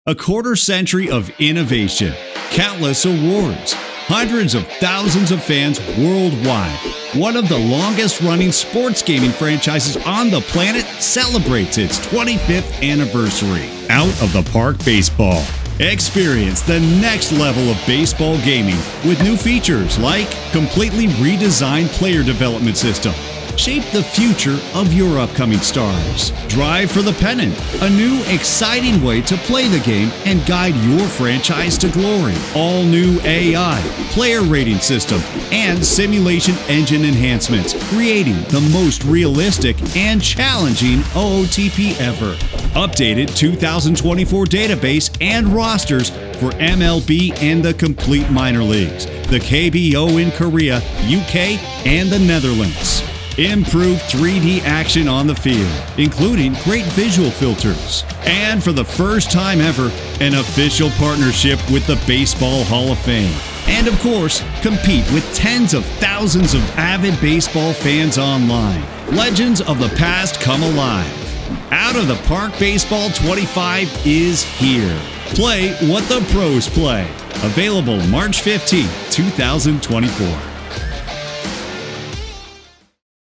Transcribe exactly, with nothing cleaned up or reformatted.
A quarter century of innovation, countless awards, hundreds of thousands of fans worldwide. One of the longest-running sports gaming franchises on the planet celebrates its twenty-fifth anniversary. Out of the Park Baseball. Experience the next level of baseball gaming with new features like completely redesigned player development system. Shape the future of your upcoming stars. Drive for the pennant, a new, exciting way to play the game and guide your franchise to glory. All new A I, player rating system, and simulation engine enhancements, creating the most realistic and challenging O O T P ever. Updated two thousand twenty-four database and rosters for M L B and the complete minor leagues, the K B O in Korea, U K, and the Netherlands. Improved three D action on the field, including great visual filters. And for the first time ever, an official partnership with the Baseball Hall of Fame. And of course, compete with tens of thousands of avid baseball fans online. Legends of the past come alive. Out of the Park Baseball twenty-five is here. Play what the pros play. Available March fifteenth, two thousand twenty-four.